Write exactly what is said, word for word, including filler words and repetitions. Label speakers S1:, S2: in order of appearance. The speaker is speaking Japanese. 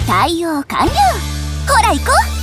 S1: 対応完了。ほら行こう。